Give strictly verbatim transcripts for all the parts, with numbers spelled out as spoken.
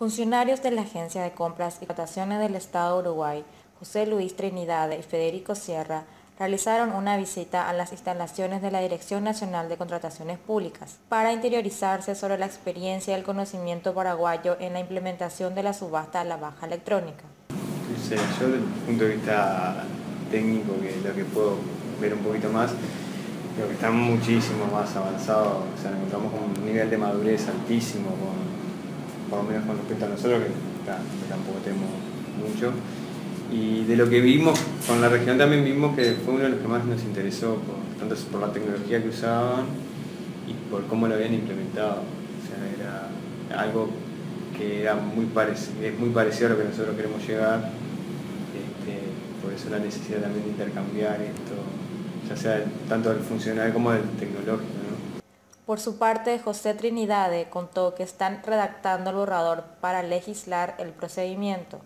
Funcionarios de la Agencia de Compras y Contrataciones del Estado de Uruguay, José Luis Trinidade y Federico Sierra, realizaron una visita a las instalaciones de la Dirección Nacional de Contrataciones Públicas para interiorizarse sobre la experiencia y el conocimiento paraguayo en la implementación de la subasta a la baja electrónica. Sí, yo desde el punto de vista técnico, que es lo que puedo ver un poquito más, creo que están muchísimo más avanzados, o sea, nos encontramos con un nivel de madurez altísimo, con, por lo menos con respecto a nosotros, que, que tampoco tenemos mucho. Y de lo que vimos con la región también vimos que fue uno de los que más nos interesó, por, tanto por la tecnología que usaban y por cómo lo habían implementado. O sea, era algo que era muy parecido, es muy parecido a lo que nosotros queremos llegar. Este, por eso la necesidad también de intercambiar esto, ya sea tanto del funcional como del tecnológico, ¿no? Por su parte, José Trinidade contó que están redactando el borrador para legislar el procedimiento.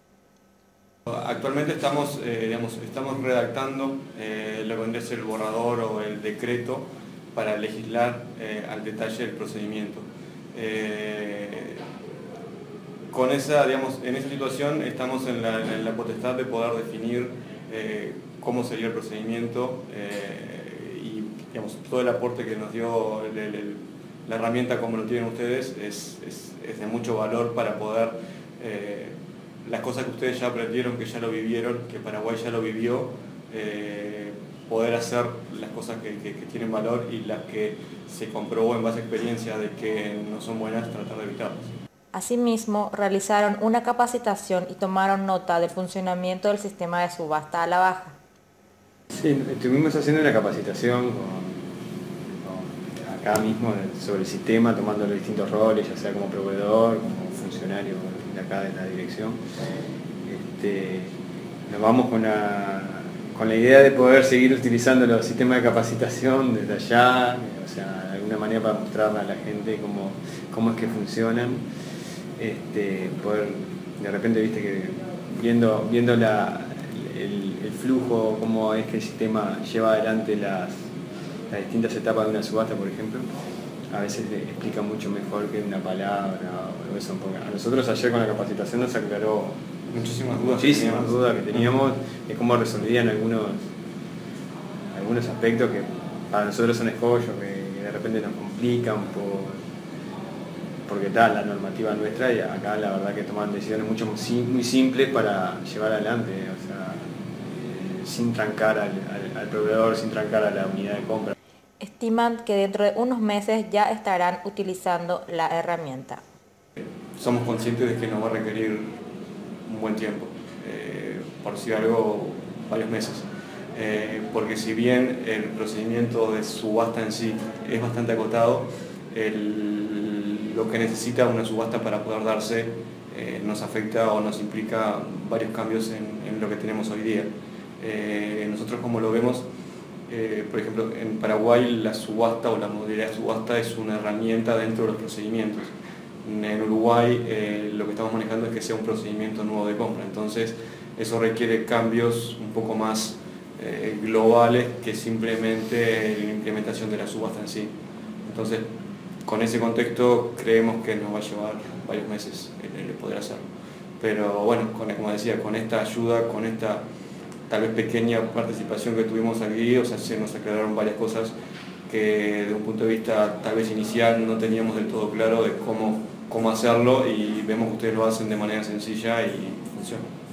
Actualmente estamos, eh, digamos, estamos redactando eh, lo que vendría a ser el borrador o el decreto para legislar eh, al detalle el procedimiento. Eh, con esa, digamos, en esa situación estamos en la, en la potestad de poder definir eh, cómo sería el procedimiento eh, y, digamos, todo el aporte que nos dio el, el, el, la herramienta como lo tienen ustedes es, es, es de mucho valor para poder eh, las cosas que ustedes ya aprendieron, que ya lo vivieron, que Paraguay ya lo vivió, eh, poder hacer las cosas que, que, que tienen valor y las que se comprobó en base a experiencia de que no son buenas, tratar de evitarlas. Asimismo, realizaron una capacitación y tomaron nota del funcionamiento del sistema de subasta a la baja. Sí, estuvimos haciendo una capacitación con, con acá mismo sobre el sistema, tomando los distintos roles, ya sea como proveedor, como funcionario de acá de la dirección. Este, nos vamos con la, con la idea de poder seguir utilizando los sistemas de capacitación desde allá, o sea, de alguna manera para mostrarle a la gente cómo, cómo es que funcionan. Este, poder, de repente, viste que viendo, viendo la, el, el flujo, cómo es que el sistema lleva adelante las, las distintas etapas de una subasta, por ejemplo, a veces explica mucho mejor que una palabra o eso. A nosotros ayer con la capacitación nos aclaró muchísimas dudas, muchísimas que dudas que teníamos de cómo resolvían algunos, algunos aspectos que para nosotros son escollos, que de repente nos complican por, porque tal la normativa nuestra, y acá la verdad que toman decisiones mucho muy simples para llevar adelante, o sea, eh, sin trancar al, al, al proveedor, sin trancar a la unidad de compra. Estiman que dentro de unos meses ya estarán utilizando la herramienta. Somos conscientes de que nos va a requerir un buen tiempo, eh, por decir algo, varios meses. Eh, porque si bien el procedimiento de subasta en sí es bastante acotado, el, lo que necesita una subasta para poder darse eh, nos afecta o nos implica varios cambios en, en lo que tenemos hoy día. Eh, nosotros, como lo vemos, Eh, por ejemplo, en Paraguay la subasta o la modalidad de subasta es una herramienta dentro de los procedimientos. En Uruguay eh, lo que estamos manejando es que sea un procedimiento nuevo de compra, entonces eso requiere cambios un poco más eh, globales que simplemente la implementación de la subasta en sí. Entonces, con ese contexto creemos que nos va a llevar varios meses el, el poder hacerlo. Pero bueno, con, como decía, con esta ayuda, con esta tal vez pequeña participación que tuvimos aquí, o sea, se nos aclararon varias cosas que de un punto de vista tal vez inicial no teníamos del todo claro de cómo, cómo hacerlo, y vemos que ustedes lo hacen de manera sencilla y funciona.